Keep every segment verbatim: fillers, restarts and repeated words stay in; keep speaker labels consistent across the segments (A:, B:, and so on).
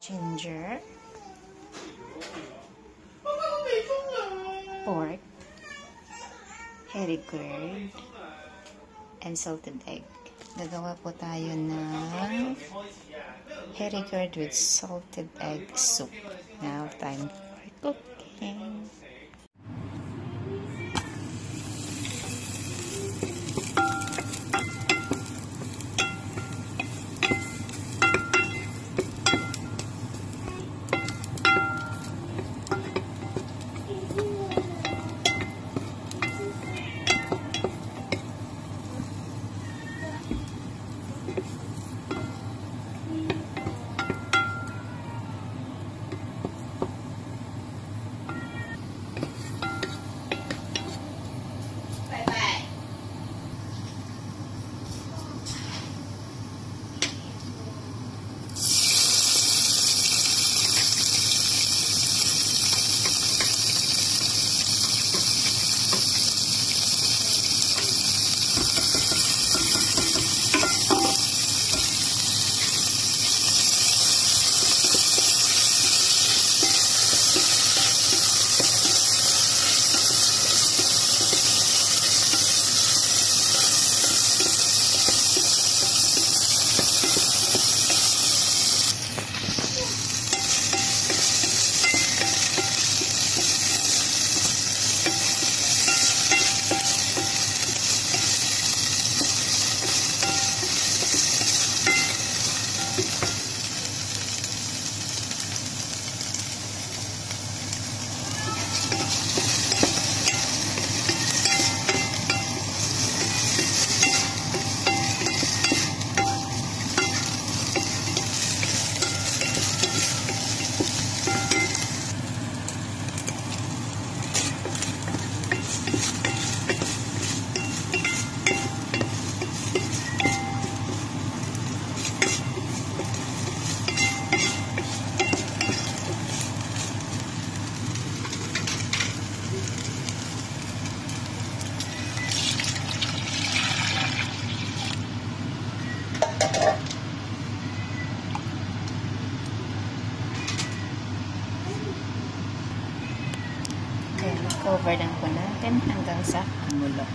A: ginger, pork, hairy gourd, and salted egg. Gagawa po tayo ng hairy gourd with salted egg soup. Now, time for cooking. Cover lang po natin hanggang sa kumulo.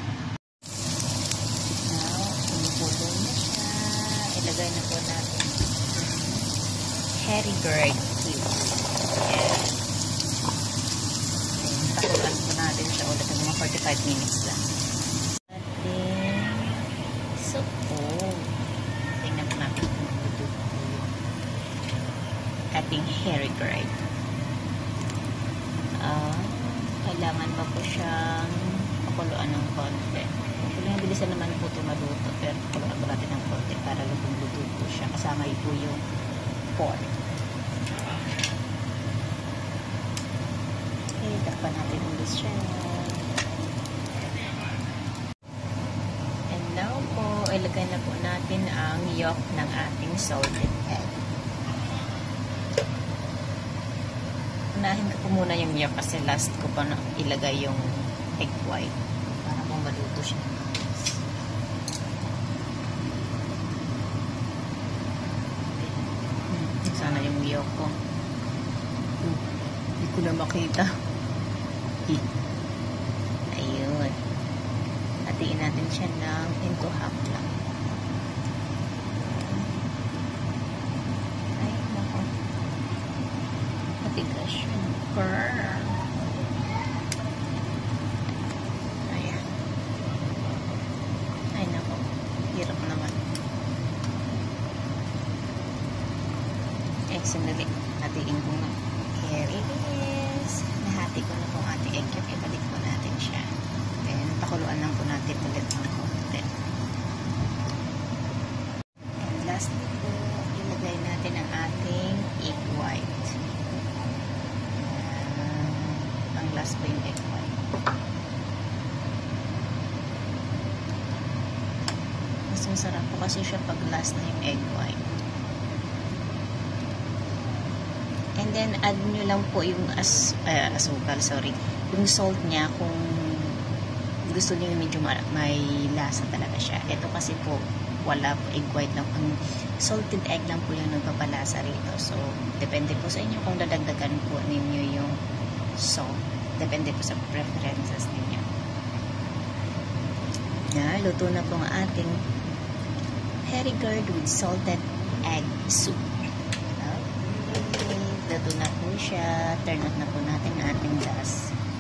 A: Now, kumukulo na siya. Ilagay na po natin hairy gourd cube. Ayan. Takulan po natin siya ulit ng mga forty-five minutes lang. Ating soup po. Tingnan po natin kung mabuto po ating hairy gourd. Ah, uh, kailangan pa po siyang pakuluan ng konti. Actually, bilisan naman po ito maluto, pero pakuluan po natin ng konti para lutong-luto po siya. Kasama po yung pork. Okay, takpan natin ulit siya. And now po, ilagay na po natin ang yolk ng ating salted egg. Unahin ko po muna yung yolk kasi last ko pa na ilagay yung egg white para po maluto siya. Hmm, sana yung yolk ko. Hmm, hindi ko na makita. Ayun. Hatiin natin siya ng into half lang. Ayan. Ay nako, hirap naman. Egg sandali. Hatiin ko na. Here it is. Nahati ko na pong ating egg yolk. Ibalik po natin siya. Then, pakuluan lang po natin ulit ng konti. And last po, ilagay natin ang ating egg white. Last po yung egg white. Mas masarap po kasi siya pag last na yung egg white. And then, add nyo lang po yung as, uh, asukal, sorry. Yung salt niya kung gusto niyo medyo may lasa talaga siya. Ito kasi po, wala po, egg white lang. Ang salted egg lang po yung nagpapalasa rito. So, depende po sa inyo kung dadagdagan po ninyo yung salt. Depende po sa preferences ninyo. Na, luto na po ang ating hairy gourd with salted egg soup. Okay, luto na po siya. Turn off na po natin ang ating gas.